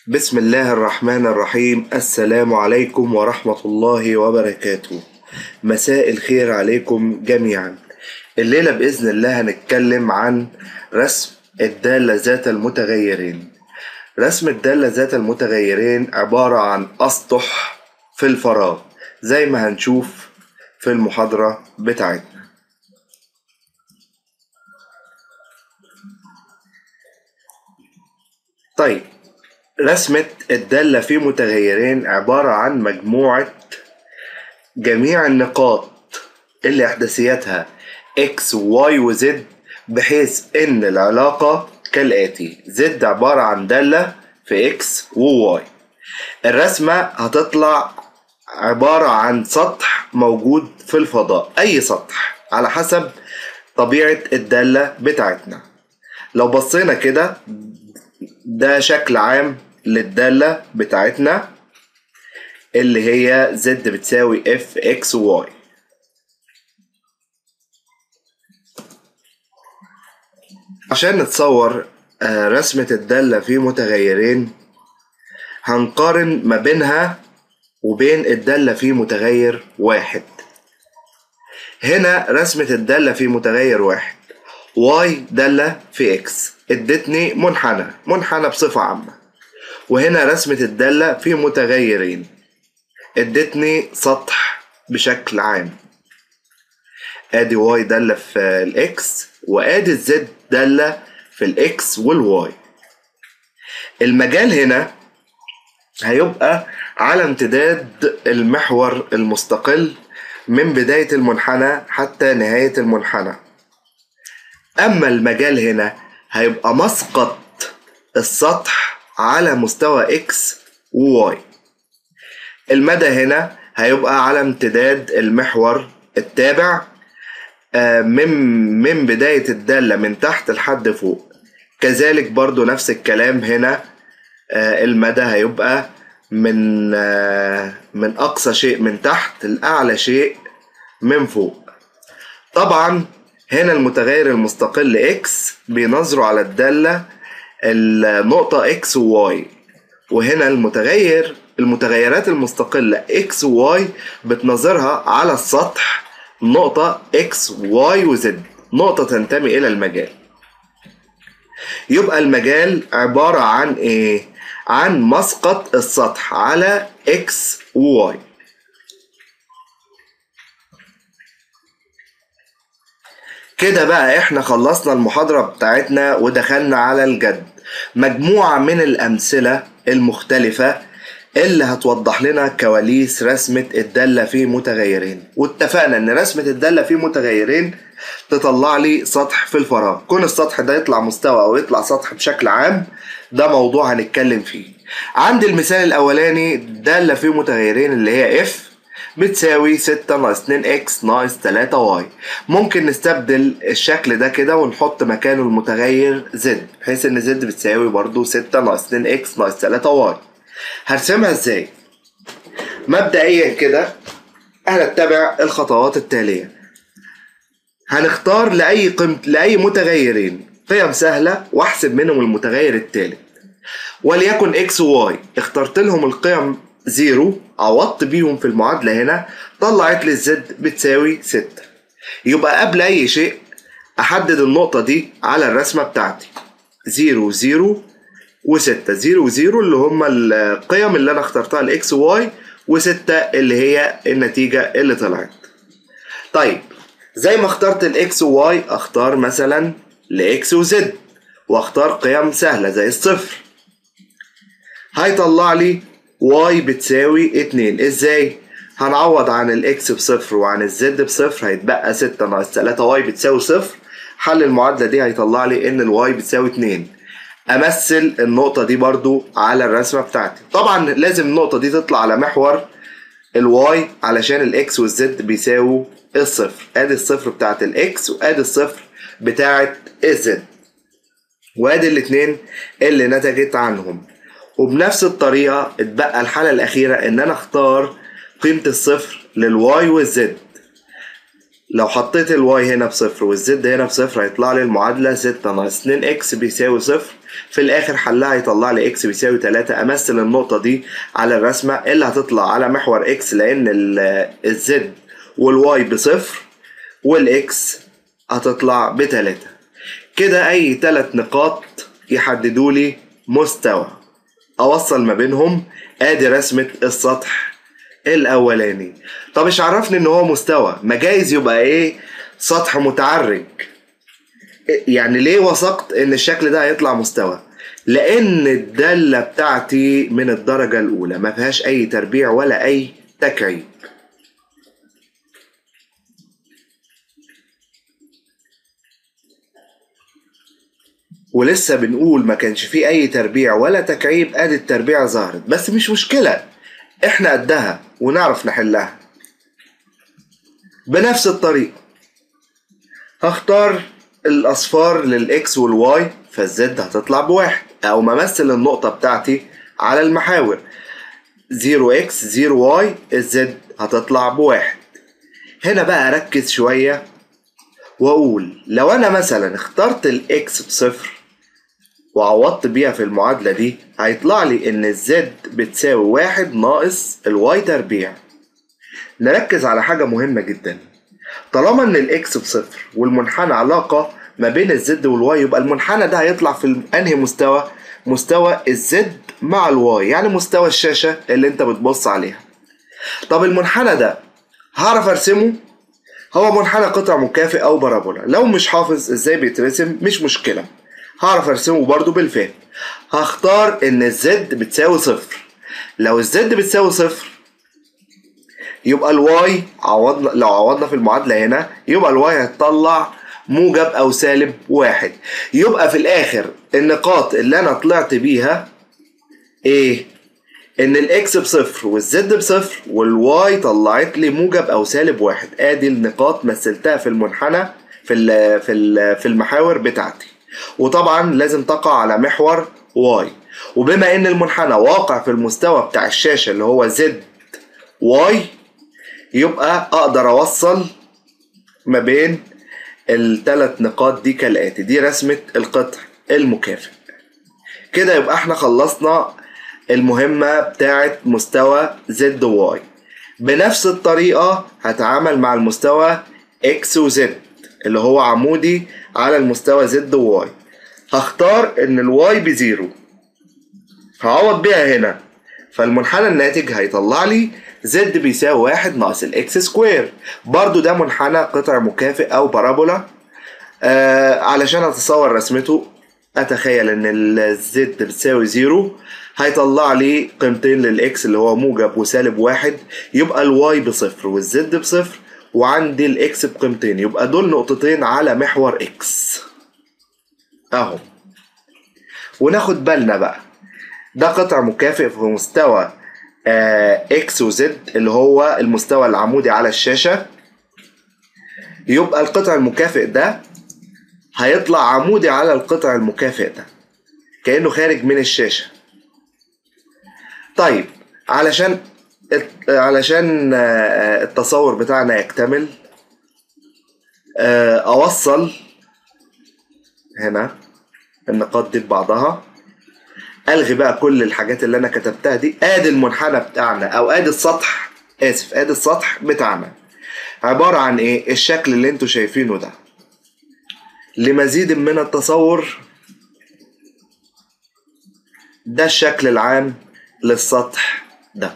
بسم الله الرحمن الرحيم. السلام عليكم ورحمة الله وبركاته. مساء الخير عليكم جميعا. الليلة بإذن الله هنتكلم عن رسم الدالة ذات المتغيرين. رسم الدالة ذات المتغيرين عبارة عن أسطح في الفراغ زي ما هنشوف في المحاضرة بتاعتنا. طيب، رسمة الدالة في متغيرين عبارة عن مجموعة جميع النقاط اللي إحداثياتها x و y و z، بحيث إن العلاقة كالآتي: z عبارة عن دالة في x و y. الرسمة هتطلع عبارة عن سطح موجود في الفضاء، أي سطح على حسب طبيعة الدالة بتاعتنا. لو بصينا كده، ده شكل عام للدالة بتاعتنا اللي هي z بتساوي f x و y. عشان نتصور رسمة الدالة في متغيرين، هنقارن ما بينها وبين الدالة في متغير واحد. هنا رسمة الدالة في متغير واحد y دالة في x ادتني منحنى بصفة عامة، وهنا رسمة الدالة في متغيرين ادتني سطح بشكل عام. ادي y دالة في الاكس وادي الزد دالة في الاكس والواي. المجال هنا هيبقى على امتداد المحور المستقل من بداية المنحنى حتى نهاية المنحنى. اما المجال هنا هيبقى مسقط السطح على مستوى x و y. المدى هنا هيبقى على امتداد المحور التابع من بداية الدالة من تحت لحد فوق. كذلك برضو نفس الكلام هنا، المدى هيبقى من أقصى شيء من تحت لأعلى شيء من فوق. طبعا هنا المتغير المستقل x بينظروا على الدالة النقطة x و y، وهنا المتغيرات المستقلة x و y بتنظرها على السطح نقطة x y و z، نقطة تنتمي إلى المجال. يبقى المجال عبارة عن إيه؟ عن مسقط السطح على x و y. كده بقى احنا خلصنا المحاضرة بتاعتنا ودخلنا على الجد. مجموعة من الأمثلة المختلفة اللي هتوضح لنا كواليس رسمة الدالة في متغيرين. واتفقنا ان رسمة الدالة في متغيرين تطلع لي سطح في الفراغ. كون السطح ده يطلع مستوى او يطلع سطح بشكل عام، ده موضوع هنتكلم فيه. عندي المثال الاولاني، دالة في متغيرين اللي هي f بتساوي 6 ناقص 2x ناقص 3y. ممكن نستبدل الشكل ده كده ونحط مكانه المتغير z، بحيث ان z بتساوي برضو 6 ناقص 2x ناقص 3y. هرسمها ازاي؟ مبدئيا كده هنتبع الخطوات التالية. هنختار لأي متغيرين قيم سهلة واحسب منهم المتغير التالت. وليكن x و y، اخترت لهم القيم 0، عوضت بيهم في المعادلة هنا، طلعت لي الزد بتساوي 6. يبقى قبل أي شيء أحدد النقطة دي على الرسمة بتاعتي. 0 0 و6، 0 و 0 اللي هما القيم اللي أنا اخترتها لإكس وواي، و6 اللي هي النتيجة اللي طلعت. طيب، زي ما اخترت الإكس وواي أختار مثلا لإكس وزد، واختار قيم سهلة زي الصفر. هيطلع لي y بتساوي 2. ازاي؟ هنعوض عن الاكس بصفر وعن الزد بصفر، هيتبقى 6 ناقص 3 y بتساوي صفر. حل المعادلة دي هيطلع لي ان الواي بتساوي 2. امثل النقطة دي برضو على الرسمة بتاعتي. طبعا لازم النقطة دي تطلع على محور الواي علشان الاكس والزد بيساووا الصفر. ادي الصفر بتاعت الاكس وادي الصفر بتاعت الزد، وادي الاتنين اللي نتجت عنهم. وبنفس الطريقة اتبقى الحالة الأخيرة إن أنا أختار قيمة الصفر للواي والزد. لو حطيت الواي هنا بصفر والزد هنا بصفر هيطلع لي المعادلة 6 ناقص 2 اكس بيساوي صفر. في الآخر حلها هيطلع لي اكس بيساوي 3. أمثل النقطة دي على الرسمة اللي هتطلع على محور اكس، لأن الزد والواي بصفر والاكس هتطلع ب3. كده أي 3 نقاط يحددوا لي مستوى أوصل ما بينهم. آدي رسمة السطح الأولاني. طب إيش عرفني إن هو مستوى؟ ما جايز يبقى إيه؟ سطح متعرج. يعني ليه وثقت إن الشكل ده هيطلع مستوى؟ لأن الدالة بتاعتي من الدرجة الأولى ما فيهاش أي تربيع ولا أي تكعيب. ولسه بنقول ما كانش فيه أي تربيع ولا تكعيب. آدي التربيع ظهرت، بس مش مشكلة، إحنا قدها ونعرف نحلها. بنفس الطريقة هختار الأصفار للإكس والواي، فالزد هتطلع بواحد، أو ممثل النقطة بتاعتي على المحاور 0x 0y، الزد هتطلع بواحد. هنا بقى أركز شوية وأقول لو أنا مثلا اخترت الإكس بصفر وعوضت بيها في المعادلة دي، هيطلع لي إن الزد بتساوي 1 ناقص الواي تربيع. نركز على حاجة مهمة جدا. طالما ان الاكس بصفر والمنحنى علاقة ما بين الزد والواي، يبقى المنحنى ده هيطلع في انهي مستوى؟ مستوى الزد مع الواي، يعني مستوى الشاشة اللي انت بتبص عليها. طب المنحنى ده هعرف ارسمه؟ هو منحنى قطع مكافئ او بارابولا. لو مش حافظ ازاي بيترسم مش مشكلة، هعرف ارسمه برضو بالفهم. هختار ان الزد بتساوي صفر. لو الزد بتساوي صفر يبقى الواي لو عوضنا في المعادلة هنا يبقى الواي هتطلع موجب أو سالب 1. يبقى في الآخر النقاط اللي أنا طلعت بيها إيه؟ إن الإكس بصفر والزد بصفر والواي طلعت لي موجب أو سالب 1. آدي النقاط مثلتها في المنحنى في المحاور بتاعتي، وطبعا لازم تقع على محور واي. وبما إن المنحنى واقع في المستوى بتاع الشاشة اللي هو زد واي، يبقى اقدر اوصل ما بين الثلاث نقاط دي كالاتي. دي رسمة القطع المكافئ. كده يبقى احنا خلصنا المهمة بتاعت مستوى زد وواي. بنفس الطريقة هتعامل مع المستوى اكس وزد اللي هو عمودي على المستوى زد وواي. هختار ان الواي بزيرو، هعوض بيها هنا، فالمنحنى الناتج هيطلع لي زد بيساوي 1 ناقص الاكس سكوير. برضو ده منحنى قطع مكافئ او بارابولا. علشان اتصور رسمته اتخيل ان الزد بتساوي 0، هيطلع لي قيمتين للاكس اللي هو موجب وسالب 1. يبقى الواي بصفر والزد بصفر، وعندي الاكس بقيمتين، يبقى دول نقطتين على محور اكس اهو. وناخد بالنا بقى، ده قطع مكافئ في مستوى اكس وزد اللي هو المستوى العمودي على الشاشة. يبقى القطع المكافئ ده هيطلع عمودي على القطع المكافئ ده كأنه خارج من الشاشة. طيب علشان التصور بتاعنا يكتمل، اوصل هنا النقاط دي ببعضها، الغي بقى كل الحاجات اللي انا كتبتها دي. ادي المنحنى بتاعنا او ادي السطح، ادي السطح بتاعنا عبارة عن ايه؟ الشكل اللي انتوا شايفينه ده. لمزيد من التصور، ده الشكل العام للسطح ده.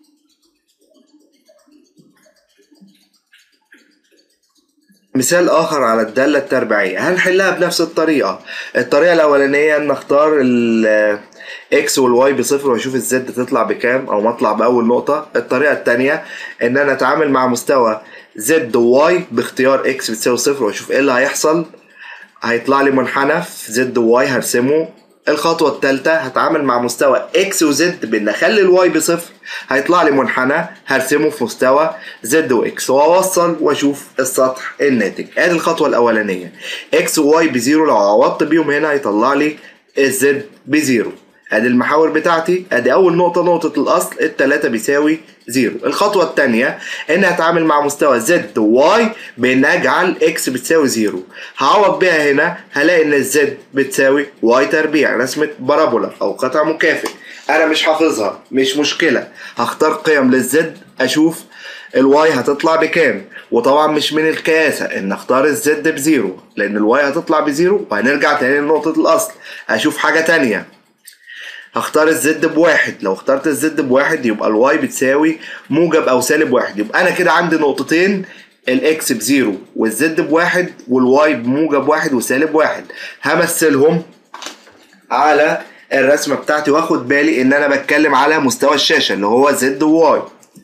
مثال آخر على الدالة التربيعية هنحلها بنفس الطريقة. الطريقة الأولانية إن أختار ال X وال Y بصفر وأشوف الزد تطلع بكام أو مطلع بأول نقطة. الطريقة التانية إن أنا أتعامل مع مستوى Z و Y باختيار X بتساوي صفر وأشوف إيه اللي هيحصل. هيطلع لي منحنى في Z و Y هرسمه. الخطوة الثالثة هتعامل مع مستوى X و Z بإن أخلي الواي بصفر، هيطلع لي منحنى هرسمه في مستوى Z و X وأوصل وأشوف السطح الناتج. آدي الخطوة الأولانية، X و Y بزيرو، لو عوضت بيهم هنا هيطلع لي الZ بزيرو. ادي المحاور بتاعتي، ادي اول نقطة نقطة الاصل، التلاتة بيساوي 0. الخطوة التانية ان هتعامل مع مستوى زد وواي بان اجعل اكس بتساوي 0. هعوض بيها هنا، هلاقي ان الزد بتساوي واي تربيع، رسمة بارابولا او قطع مكافئ. انا مش حافظها، مش مشكلة، هختار قيم للزد اشوف الواي هتطلع بكام. وطبعا مش من الكياسة ان اختار الزد بزيرو، لان الواي هتطلع بزيرو، وهنرجع تاني لنقطة الاصل اشوف حاجة تانية. هختار الزد بواحد، لو اخترت الزد بواحد يبقى الواي بتساوي موجب او سالب واحد. يبقى انا كده عندي نقطتين، الاكس بزيرو والزد بواحد والواي بموجب واحد وسالب واحد. همثلهم على الرسمة بتاعتي واخد بالي ان انا بتكلم على مستوى الشاشة اللي هو زد وواي.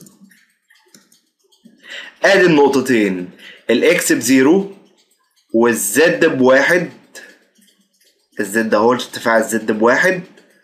ادي النقطتين، الاكس بزيرو والزد بواحد، الزد اهو ارتفاع الزد بواحد،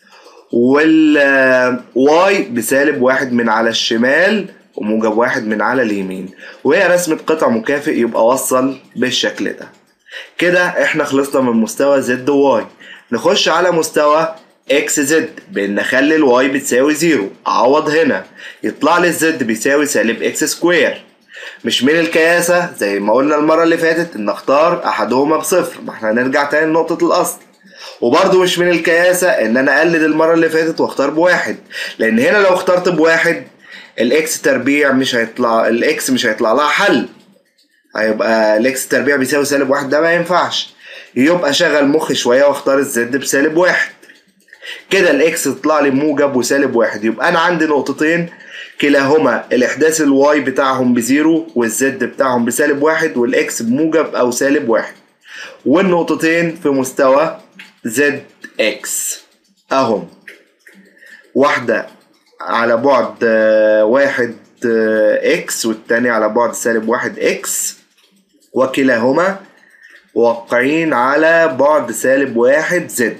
والواي بسالب واحد من على الشمال وموجب واحد من على اليمين، وهي رسمة قطع مكافئ. يبقى وصل بالشكل ده. كده احنا خلصنا من مستوى زد وواي. نخش على مستوى اكس زد بان نخلي الواي بتساوي 0. اعوض هنا يطلع لي الزد بيساوي سالب اكس سكوير. مش من الكياسة زي ما قلنا المرة اللي فاتت ان اختار احدهما بصفر، ما احنا هنرجع تاني لنقطة الاصل. وبرضه مش من الكياسة ان انا اقلد المرة اللي فاتت واختار بواحد، لان هنا لو اخترت بواحد الاكس تربيع مش هيطلع، الاكس مش هيطلع لها حل، هيبقى الاكس تربيع بيساوي سالب واحد، ده ما ينفعش. يبقى شغل مخي شوية واختار الزد بسالب واحد. كده الاكس تطلع لي موجب وسالب واحد. يبقى انا عندي نقطتين كلاهما الاحداث الواي بتاعهم بزيرو والزد بتاعهم بسالب واحد والاكس بموجب او سالب واحد، والنقطتين في مستوى زد اكس اهم، واحدة على بعد واحد اكس والتانية على بعد سالب واحد اكس، وكلاهما واقعين على بعد سالب واحد زد.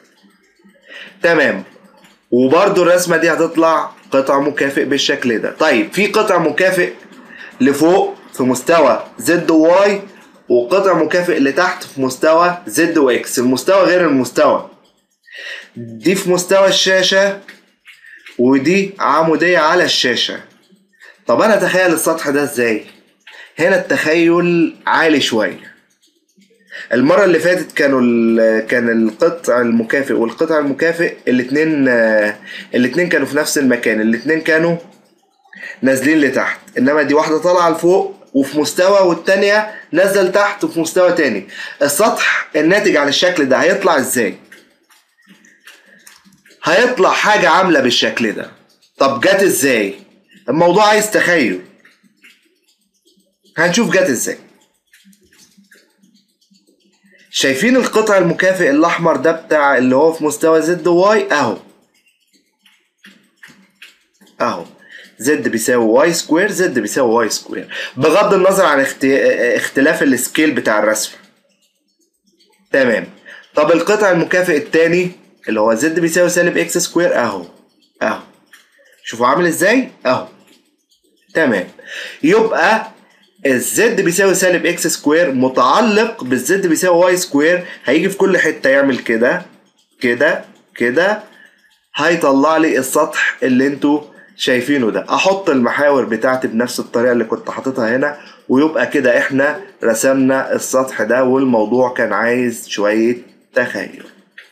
تمام. وبرضو الرسمة دي هتطلع قطع مكافئ بالشكل ده. طيب في قطع مكافئ لفوق في مستوى زد وواي، وقطع مكافئ لتحت في مستوى زد واكس. المستوى غير المستوى، دي في مستوى الشاشة ودي عمودية على الشاشة. طب انا اتخيل السطح ده ازاي؟ هنا التخيل عالي شوية. المرة اللي فاتت كان القطع المكافئ والقطع المكافئ الاتنين كانوا في نفس المكان، الاتنين كانوا نازلين لتحت، انما دي واحدة طالعة لفوق وفي مستوى والتانية نزل تحت وفي مستوى تاني. السطح الناتج عن الشكل ده هيطلع ازاي؟ هيطلع حاجة عاملة بالشكل ده. طب جت ازاي؟ الموضوع عايز تخيل، هنشوف جت ازاي. شايفين القطع المكافئ الاحمر ده بتاع اللي هو في مستوى زد واي؟ اهو زد بيساوي واي سكوير، زد بيساوي واي سكوير، بغض النظر عن اختلاف السكيل بتاع الرسمة. تمام. طب القطع المكافئ التاني اللي هو زد بيساوي سالب اكس سكوير، اهو شوفوا عامل ازاي اهو. تمام. يبقى الزد بيساوي سالب اكس سكوير متعلق بالزد بيساوي واي سكوير، هيجي في كل حتة يعمل كده كده كده، هيطلع لي السطح اللي انتوا شايفينه ده. احط المحاور بتاعتي بنفس الطريقة اللي كنت حاططها هنا، ويبقى كده احنا رسمنا السطح ده، والموضوع كان عايز شوية تخيل.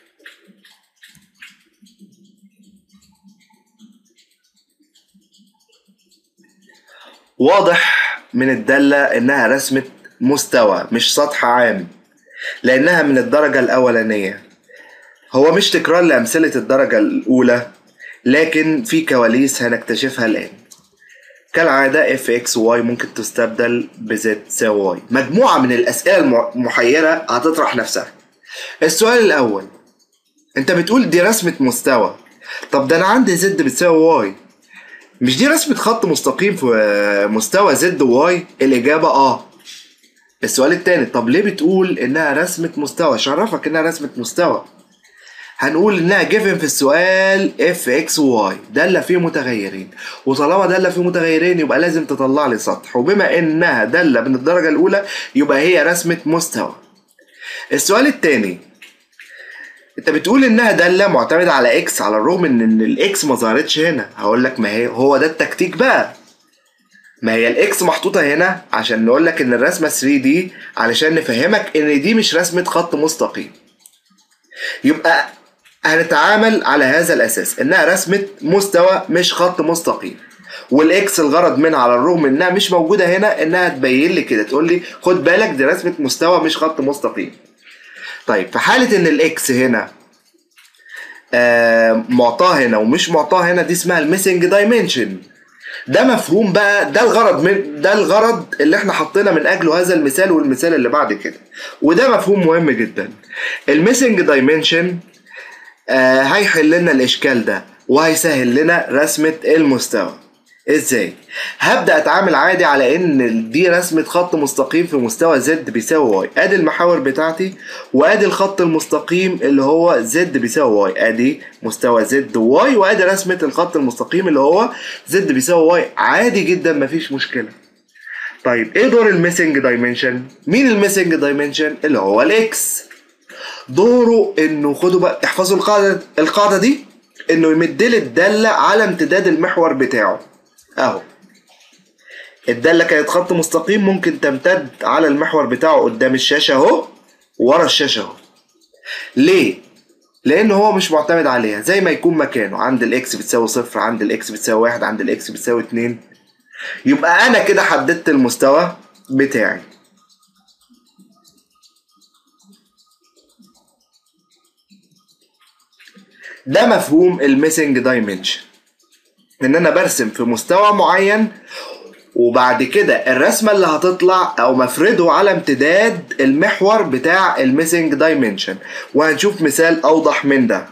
واضح من الدالة انها رسمة مستوى مش سطح عام، لانها من الدرجة الاولانية. هو مش تكرار لامثلة الدرجة الاولى، لكن في كواليس هنكتشفها الان. كالعادة اف اكس واي ممكن تستبدل بزد تساوي واي. مجموعة من الاسئلة المحيرة هتطرح نفسها. السؤال الاول، انت بتقول دي رسمة مستوى، طب ده انا عندي زد بتساوي واي، مش دي رسمة خط مستقيم في مستوى زد وواي؟ الإجابة السؤال التاني، طب ليه بتقول إنها رسمة مستوى؟ شرفك إنها رسمة مستوى. هنقول إنها جيفن في السؤال اف اكس وواي، دالة فيه متغيرين، وطالما دالة فيه متغيرين يبقى لازم تطلع لي سطح، وبما إنها دالة من الدرجة الأولى يبقى هي رسمة مستوى. السؤال التاني، انت بتقول انها دالة معتمدة على اكس على الرغم ان الاكس ما ظهرتش هنا. هقول لك ما هي هو ده التكتيك بقى. ما هي الاكس محطوطة هنا عشان نقول لك ان الرسمة 3 دي علشان نفهمك ان دي مش رسمة خط مستقيم. يبقى هنتعامل على هذا الاساس انها رسمة مستوى مش خط مستقيم. والاكس الغرض منها على الرغم انها مش موجودة هنا انها تبين لي كده، تقول لي خد بالك دي رسمة مستوى مش خط مستقيم. طيب في حالة ان الاكس هنا معطاه هنا ومش معطاه هنا، دي اسمها الميسنج دايمنشن. ده مفهوم بقى، ده الغرض اللي احنا حطينا من اجله هذا المثال والمثال اللي بعد كده، وده مفهوم مهم جدا. الميسنج دايمنشن هيحل لنا الاشكال ده وهيسهل لنا رسمة المستوى. ازاي؟ هبدأ اتعامل عادي على ان دي رسمة خط مستقيم في مستوى زد بيساوي واي. ادي المحاور بتاعتي وادي الخط المستقيم اللي هو زد بيساوي واي. ادي مستوى زد واي وادي رسمة الخط المستقيم اللي هو زد بيساوي واي. عادي جدا مفيش مشكلة. طيب ايه دور الميسنج دايمنشن؟ مين الميسنج دايمنشن؟ اللي هو الاكس. دوره انه خدوا بقى احفظوا القاعدة دي، انه يمد لي الدالة على امتداد المحور بتاعه. اهو الدالة كانت خط مستقيم ممكن تمتد على المحور بتاعه قدام الشاشة اهو ورا الشاشة اهو. ليه؟ لان هو مش معتمد عليها، زي ما يكون مكانه عند الاكس بتساوي 0، عند الاكس بتساوي 1، عند الاكس بتساوي 2. يبقى انا كده حددت المستوى بتاعي. ده مفهوم الميسنج دايمنشن، ان انا برسم في مستوى معين وبعد كده الرسمة اللي هتطلع او مفرده على امتداد المحور بتاع الميسنج دايمنشن، وهنشوف مثال اوضح من ده.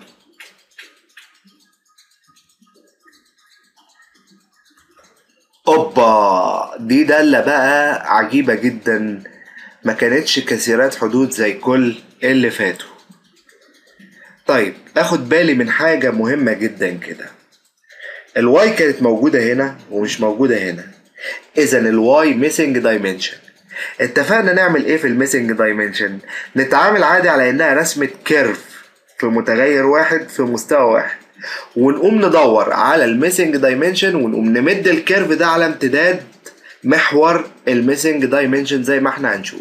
اوبا، دي دالة بقى عجيبة جدا، ما كانتش كثيرات حدود زي كل اللي فاتوا. طيب اخد بالي من حاجة مهمة جدا كده. الواي كانت موجودة هنا ومش موجودة هنا، اذا الواي ميسنج دايمنشن. اتفقنا نعمل ايه في الميسنج دايمنشن؟ نتعامل عادي على انها رسمة كيرف في متغير واحد في مستوى واحد، ونقوم ندور على الميسنج دايمنشن ونقوم نمد الكيرف ده على امتداد محور الميسنج دايمنشن زي ما احنا هنشوف.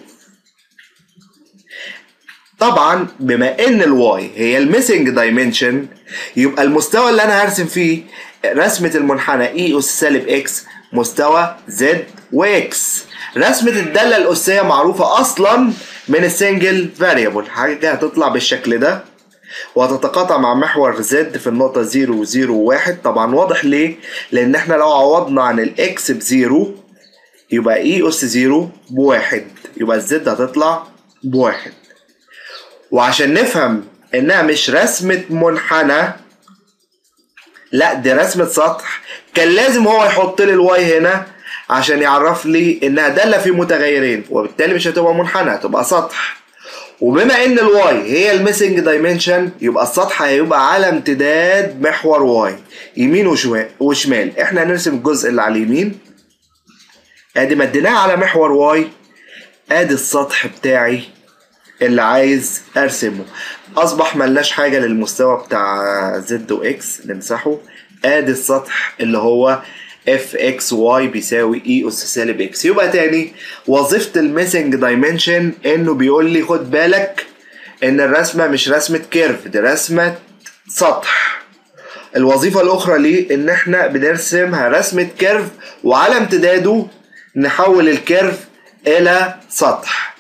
طبعا بما ان الواي هي الميسنج دايمنشن، يبقى المستوى اللي انا هرسم فيه رسمة المنحنى اي اس سالب اكس مستوى زد واكس. رسمة الدالة الأسية معروفة أصلا من السنجل فاريبل، حاجة هتطلع بالشكل ده وهتتقاطع مع محور زد في النقطة 0 و0 و1. طبعا واضح ليه؟ لأن احنا لو عوضنا عن الإكس ب0 يبقى إي أس 0 ب1، يبقى الزد هتطلع ب1. وعشان نفهم إنها مش رسمة منحنى، لا دي رسمة سطح، كان لازم هو يحط لي الواي هنا عشان يعرف لي انها دالة في متغيرين، وبالتالي مش هتبقى منحنى، هتبقى سطح. وبما ان الواي هي الميسنج دايمنشن، يبقى السطح هيبقى على امتداد محور واي يمين وشمال. احنا هنرسم الجزء اللي على اليمين، ادي مديناه على محور واي، ادي السطح بتاعي اللي عايز ارسمه. اصبح ملناش حاجة للمستوى بتاع زد واكس، نمسحه. ادي السطح اللي هو اف اكس واي بيساوي اي اس سالب اكس. يبقى تاني وظيفة الميسنج دايمنشن انه بيقول لي خد بالك ان الرسمة مش رسمة كيرف، دي رسمة سطح. الوظيفة الاخرى ليه ان احنا بنرسمها رسمة كيرف وعلى امتداده نحول الكيرف الى سطح.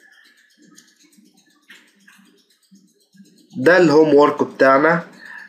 ده الهوم وورك بتاعنا.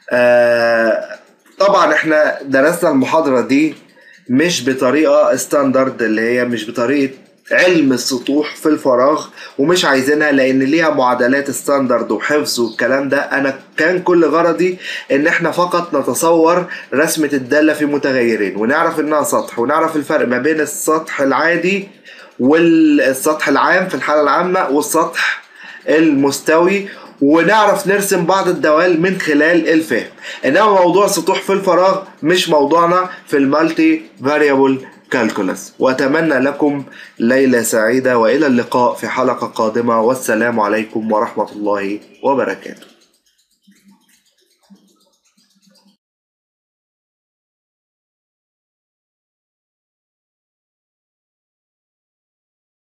طبعا احنا درسنا المحاضرة دي مش بطريقة ستاندرد، اللي هي مش بطريقة علم السطوح في الفراغ، ومش عايزينها لان ليها معادلات ستاندرد وحفظ والكلام ده. انا كان كل غرضي ان احنا فقط نتصور رسمة الدالة في متغيرين ونعرف انها سطح، ونعرف الفرق ما بين السطح العادي والسطح العام في الحالة العامة والسطح المستوي، ونعرف نرسم بعض الدوال من خلال الفهم. انما موضوع سطوح في الفراغ مش موضوعنا في المالتي فاريبل كالكولس. واتمنى لكم ليلة سعيدة والى اللقاء في حلقة قادمة، والسلام عليكم ورحمة الله وبركاته.